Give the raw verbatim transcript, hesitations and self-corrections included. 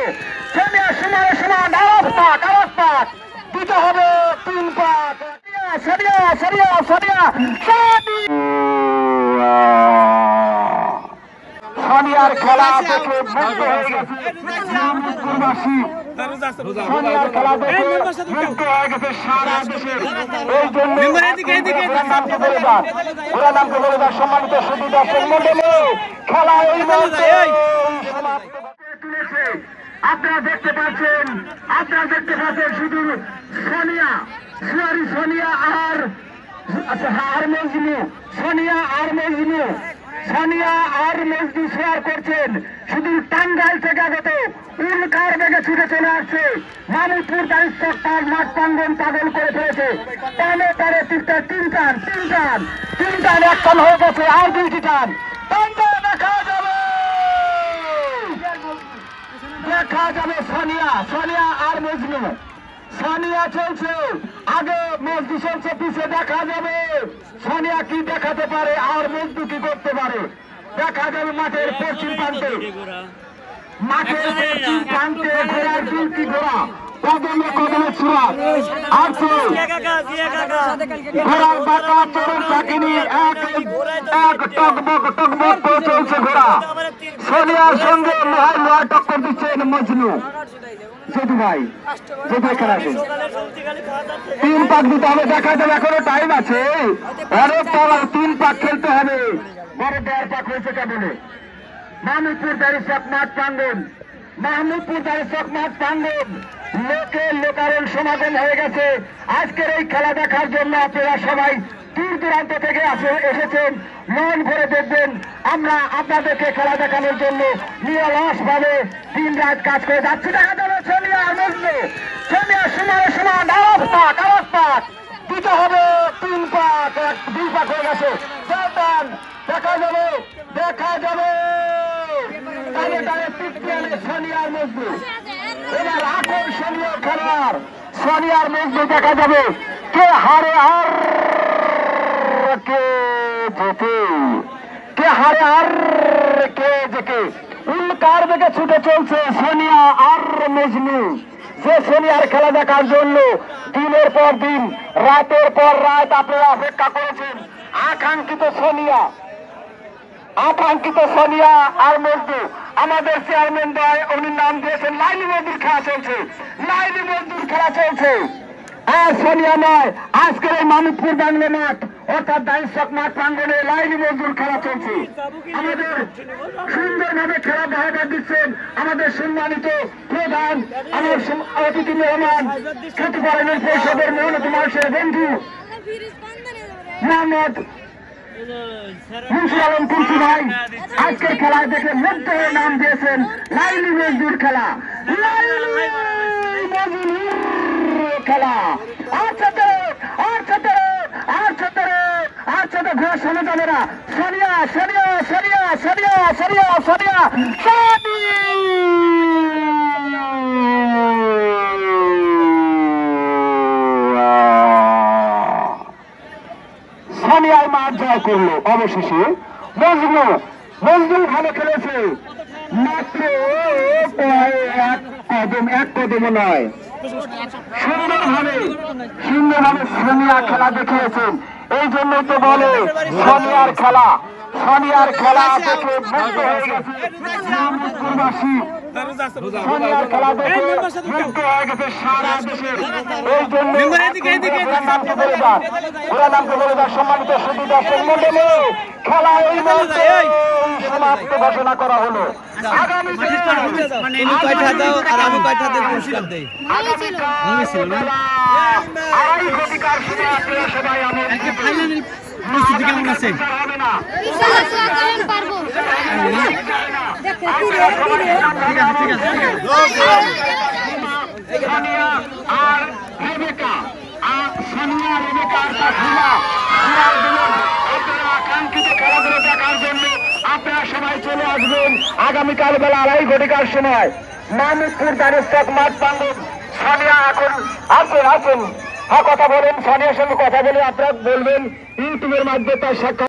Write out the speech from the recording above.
সোনিয়া সমান সমান আওয়াজ পাক আওয়াজ পাক দিতে হবে তিন পাক। সোনিয়া সোনিয়া সোনিয়া সোনিয়ার খেলা দেখে মুগ্ধ হয়ে গেছে নামপুরবাসী। সোনিয়ার খেলা দেখে মুগ্ধ হয়ে গেছে সারা দেশের। এই জন্য নামকে বলে যান ওরা নামকে বলে যান সম্মানিত সুধী দর্শক মন্ডলী, খেলা এই মুহূর্তে সমাপ্ত তুলেছে। আপনারা দেখতে পাচ্ছেন আপনারা দেখতে পাচ্ছেন শুধু সোনিয়া সরি সোনিয়া আর আচ্ছা আর মজনু সোনিয়া আর মজনু সোনিয়া আর মজনু শেয়ার করছেন। শুধু টাঙ্গাইল থেকে আগত উল্কার বেগে ছুটে চলে আসছে। মামুদপুর দায়িত্ব তার মাঠ প্রাঙ্গন পাগল করে ফেলেছে। টানে টানে তিনটা তিন টান তিন টান তিন টান এক টান হয়ে গেছে আর দুইটি টান টানটা দেখা যাবে দেখা যাবে সোনিয়া সোনিয়া আর মজনু। সোনিয়া চলছে আগে মজনু চলছে পিছে দেখা যাবে সোনিয়া কি দেখাতে পারে আর মজনু কি করতে পারে দেখা যাবে। মাঠের পশ্চিম প্রান্তে মাঠের পশ্চিম প্রান্তে ঘোড়ার দুলকি ঘোড়া কদমে কদমে ছোড়া আছে ঘোড়ার বাঁকা চরণ চাকিনি এক এক টকবক টকবক করে চলছে ঘোড়া। সোনিয়ার সঙ্গে লোহায় লোহা টক্কর দিচ্ছেন মজনু। যেতু ভাই যেতু ভাই খেলা তিন পাক দিতে হবে দেখা যাবে এখনো টাইম আছে অনেক পাওয়ার তিন পাক খেলতে হবে। বড় দেড় পাক হয়েছে কেবলে মাহমুদপুর দারিচক মাঠ প্রাঙ্গন মাহমুদপুর দারিচক মাঠ প্রাঙ্গন লোকে লোকারণ সমাগম হয়ে গেছে। আজকের এই খেলা দেখার জন্য আপনারা সবাই দূর দূরান্ত থেকে এসেছেন মন ভরে দেখবেন। আমরা আপনাদেরকে খেলা দেখানোর জন্য নিরলস ভাবে দিন রাত কাজ করে যাচ্ছি। দেখা যাবে সোনিয়া আর মজনু সোনিয়া সমান সমান আওয়াজ পাক আওয়াজ পাক দিতে হবে তিন পাক দুই পাক হয়ে গেছে দেখা যাবে দেখা যাবে টানে টানে তৃতীয় সোনিয়া আর মজনু। এবার আকর্ষণীয় খেলার সোনিয়া আর মজনু দেখা যাবে কে হারে আর কে জেতে কে হারে আর কে জেতে। উল্কার বেগে ছুটে চলছে সোনিয়া আর মজনু। যে সোনিয়ার খেলা দেখার জন্য দিনের পর দিন রাতের পর রাত আপনারা অপেক্ষা করেছেন আকাঙ্ক্ষিত সোনিয়া আকাঙ্ক্ষিত সোনিয়া আর মজনু। আমাদের চেয়ারম্যান ভাই উনি নাম দিয়েছেন লাইলি মজদুর খেলা চলছে লাইলি মজদুর খেলা চলছে আর সোনিয়া নয়। আজকের এই মামুদপুর বাংলা মাঠ অর্থাৎ দারিচক মাঠ প্রাঙ্গনে লাইলি মজদুর খেলা চলছে। আমাদের সুন্দরভাবে খেলা বাহাদার দিচ্ছেন আমাদের সম্মানিত প্রধান আমার অতিথি মেহমান খ্যাতিপালনের পরিষদের মেহনত মানুষের বন্ধু মোহাম্মদ মুন্সি আলম তুলসী ভাই আজকের খেলায় দেখে মুগ্ধ হয়ে নাম দিয়েছেন লাইলি মজদুর খেলা লাইলি মজদুর খেলা। আর ছোটে আর ছোটে আর ছোটে আর ছোট ঘোড়া সামনে যাবে না। সোনিয়া সোনিয়া সোনিয়া সোনিয়া সোনিয়া সোনিয়া সোনিয়ার মাঠ জয় করলো অবশেষে মজনু মজনু ভালো খেলেছে মাত্র এক কদম এক কদম নয় সুন্দরভাবে সুন্দরভাবে সোনিয়া খেলা দেখিয়েছেন। এই জন্যই তো বলে সোনিয়ার খেলা সোনিয়ার খেলা দেখে মুগ্ধ হয়ে গেছে নামপুরবাসী। সোনিয়ার খেলা দেখে মুগ্ধ হয়ে গেছে সারা দেশের। এই জন্য নামকে বলে যান ওরা নামকে বলে যান সম্মানিত সুধী দর্শক মন্ডলী, খেলা এই মুহূর্তে সমাপ্ত ঘোষণা করা হলো। আগামী আড়াই ঘটিকার সময় আপনারা সবাই প্রস্তুতি কেমন আছে? সোনিয়া আর রেবেকা সোনিয়া রেবেকা আপনারা আকাঙ্ক্ষিত খেলাধুলা দেখার জন্য আপনারা সবাই চলে আসবেন আগামীকাল বেলা আড়াই ঘটিকার সময় মামুদপুর দারিচক মাঠ প্রাঙ্গন। সোনিয়া এখন আছেন আছেন হ্যাঁ কথা বলেন সোনিয়ার সঙ্গে কথা বলে আপনারা বলবেন ইউটিউবের মাধ্যমে তার সাক্ষাৎ